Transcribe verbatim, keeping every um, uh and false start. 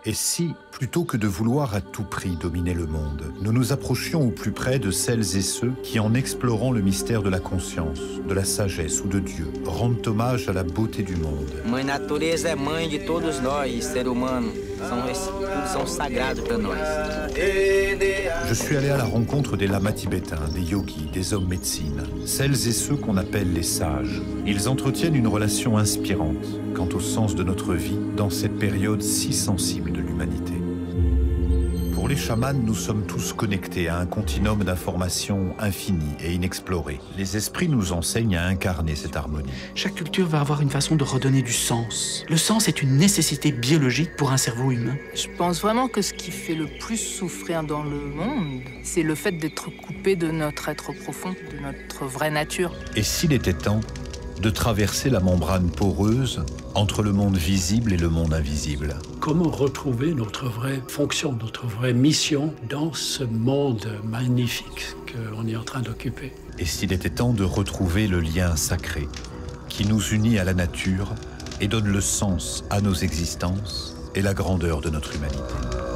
Et si, plutôt que de vouloir à tout prix dominer le monde, nous nous approchions au plus près de celles et ceux qui, en explorant le mystère de la conscience, de la sagesse ou de Dieu, rendent hommage à la beauté du monde. Mãe natureza é mãe de todos nós, ser humano. São, tudo são sagrados para nós. Je suis allé à la rencontre des lamas tibétains, des yogis, des hommes médecine, celles et ceux qu'on appelle les sages. Ils entretiennent une relation inspirante quant au sens de notre vie dans cette période si sensible de l'humanité. Pour les chamans, nous sommes tous connectés à un continuum d'informations infini et inexploré. Les esprits nous enseignent à incarner cette harmonie. Chaque culture va avoir une façon de redonner du sens. Le sens est une nécessité biologique pour un cerveau humain. Je pense vraiment que ce qui fait le plus souffrir dans le monde, c'est le fait d'être coupé de notre être profond, de notre vraie nature. Et s'il était temps de traverser la membrane poreuse entre le monde visible et le monde invisible. Comment retrouver notre vraie fonction, notre vraie mission dans ce monde magnifique qu'on est en train d'occuper? Et s'il était temps de retrouver le lien sacré qui nous unit à la nature et donne le sens à nos existences et la grandeur de notre humanité.